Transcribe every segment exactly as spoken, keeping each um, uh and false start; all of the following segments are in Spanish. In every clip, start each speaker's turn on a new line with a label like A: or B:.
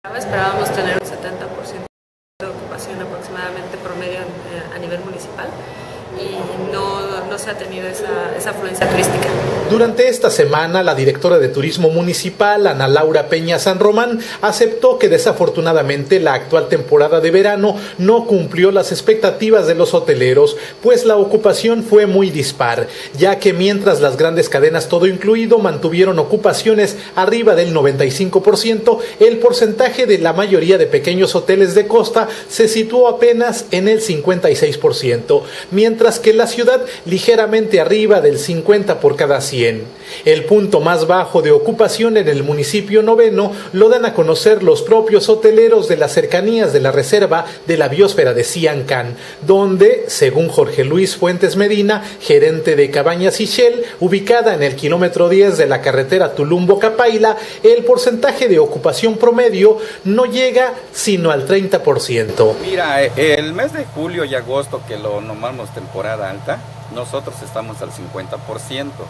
A: Esperábamos tener un setenta por ciento de ocupación aproximadamente promedio a nivel municipal y no, no se ha tenido esa, esa afluencia turística.
B: Durante esta semana, la directora de Turismo Municipal, Ana Laura Peña San Román, aceptó que desafortunadamente la actual temporada de verano no cumplió las expectativas de los hoteleros, pues la ocupación fue muy dispar, ya que mientras las grandes cadenas todo incluido mantuvieron ocupaciones arriba del noventa y cinco por ciento, el porcentaje de la mayoría de pequeños hoteles de costa se situó apenas en el cincuenta y seis por ciento, mientras que la ciudad ligeramente arriba del cincuenta por cada cien. El punto más bajo de ocupación en el municipio noveno lo dan a conocer los propios hoteleros de las cercanías de la reserva de la biosfera de Siancán, donde, según Jorge Luis Fuentes Medina, gerente de Cabañas Ixchel, ubicada en el kilómetro diez de la carretera Tulum-Bocapaila, el porcentaje de ocupación promedio no llega sino al treinta por ciento.
C: Mira, el mes de julio y agosto, que lo nombramos temporada alta, nosotros estamos al cincuenta por ciento.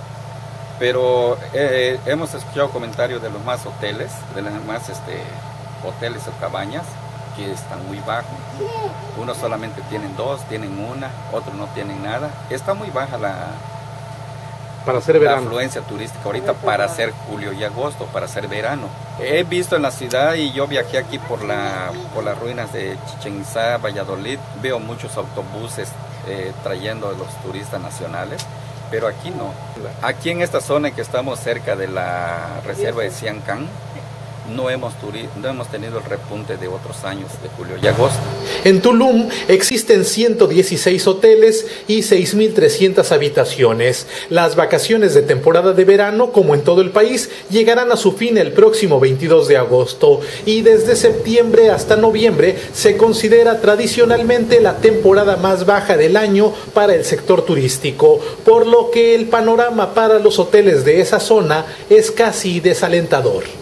C: Pero eh, hemos escuchado comentarios de los más hoteles, de los más este, hoteles o cabañas, que están muy bajos. Unos solamente tienen dos, tienen una, otros no tienen nada. Está muy baja la,
B: para hacer
C: la
B: verano.
C: afluencia turística ahorita para hacer julio y agosto, para hacer verano. He visto en la ciudad y yo viajé aquí por, la, por las ruinas de Chichén Itzá, Valladolid, veo muchos autobuses eh, trayendo a los turistas nacionales. Pero aquí no. Aquí en esta zona en que estamos cerca de la reserva de Siancán, no hemos, no hemos tenido el repunte de otros años de julio y agosto.
B: En Tulum existen ciento dieciséis hoteles y seis mil trescientas habitaciones. Las vacaciones de temporada de verano, como en todo el país, llegarán a su fin el próximo veintidós de agosto y desde septiembre hasta noviembre se considera tradicionalmente la temporada más baja del año para el sector turístico, por lo que el panorama para los hoteles de esa zona es casi desalentador.